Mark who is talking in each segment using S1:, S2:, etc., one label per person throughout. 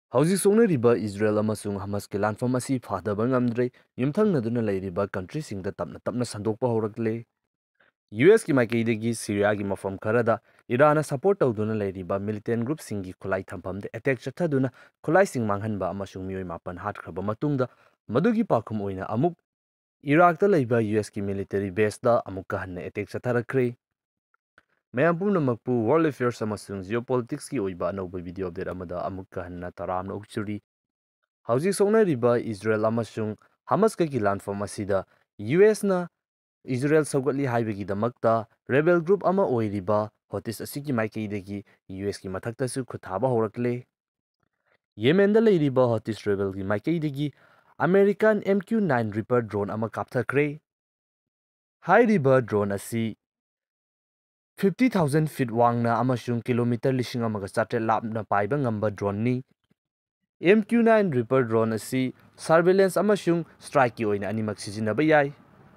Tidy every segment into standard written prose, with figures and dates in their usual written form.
S1: Housi Sonariba Israel amasung Hamas ke lanfam asi phadaba ngamdre yumthangnaduna leiriba country singda tapna sandokpa horakle. US ki maikaidagi Syria gi mafam kharada Iran support tawduna leiriba militant group singi khulai thampamde attack chathaduna khulai sing manghanba amasung mioi mapan hatkhaba matungda madugi pakhum oina amuk Iraq ta leiba US ki military base da amuk kahanna attack chatharakre. Mayam pumnamakpu world affairs amasung geopolitics ki oiba anauba video update amada amuk kahanna taramna ukchuri. Housi Sonariba Israel amasung Hamas ka ki lanfam asida US na Israel Saugatli Highway damakta rebel group ama oiriba Houthis asiki maikaidagi US ki mathaktasu khuthaba horakle. Yemen da leiriba Houthis rebel ki maikaidagi American MQ-9 Reaper drone ama Kapthakhre. Hairiba drone asi 50,000 feet wangna amasung kilometer lishing amaga chatre lapna paiba ngamba drone ni. MQ-9 Reaper drone asi surveillance amasung strike ki oina animak sizinaba yai.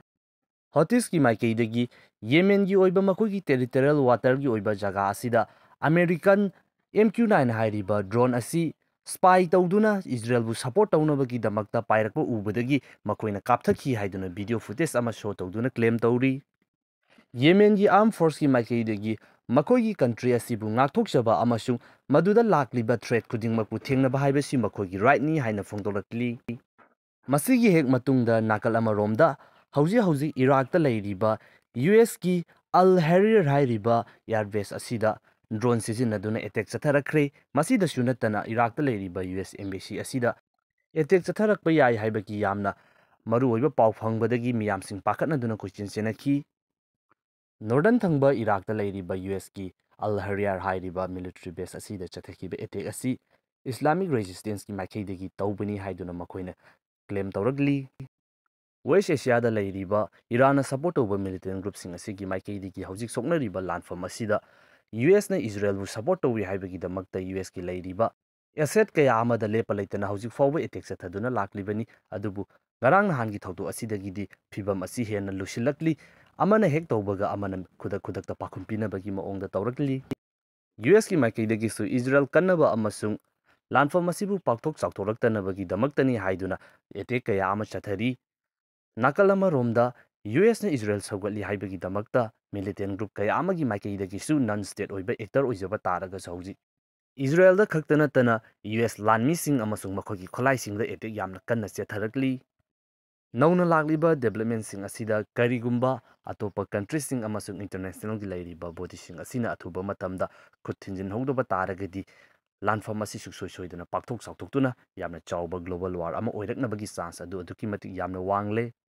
S1: Houthis ki maikaidagi Yemen gi oiba makogi territorial water gi oiba jaga asida American MQ-9 hairiba drone asi spy tawduna Israel bu support tawnabagi damakta pairakpa ubadagi makoina kapthakhi haiduna video footage ama show tawduna claim tawri. Yemen gi armed force ki maikaidagi makogi country asibu ngakthokchaba amasung maduda lakliba threat khudingmakpu thengnaba haibasi makogi right ni haina phongdorakli. Masigi hek matungda nakal amaromda hauji Iraq ta leiriba US ki Al Harrier hairiba airbase asida drone sizinaduna attack chatharakre. Masida sunatana Iraq ta leiriba US embassy asida attack chatharakpa yai haibaki yamna maru oiba paw phangbadagi miyamsing pakatnaduna question senaki. Northern thangba Iraq ta leiriba US ki Al Harrier hairiba military base asida chathakiba attack asi Islamic resistance ki maikaidagi tawbani haiduna makoina claim tawragli. West Asia da leiriba Iran support over militant group sing asigi maikaidagi hauzik soknariba lanfam asida US na Israel bu support tawi haibagi damakta US ki leiriba asset kaya amada lepa leitana hauzik fawba attack chathaduna laklibani adubu ngarang nahangi thawdo asidagi di phibam asi hena lusilakli amana hek tawbaga amana khudak pakumpina bagi maongda tawrakli. US ki maikaidagi su Israel kannaba amasung lanfam asibu pakthok chawthoraktana damaktani haiduna attack kaya ama chathari. Nakalama romda US na Israel Saugatli haibagi damakta militant group kaya amagi maikaidagi su non-state oiba actor oizaba taraga sauji. Israel da khaktana tana US landmising amasung makogi kholaising da attack yamna kanna chetharakli. Nauna lakliba development sing asida karigumba atopa countries sing amasung international gi leiriba body sing asina athuba matamda khuthinjin hogdoba taragadi lanfam asi suksoi soidana pakthok chawthoktuna yamna chawba global war ama oiraknabagi chance adu aduki matik yamna wangle.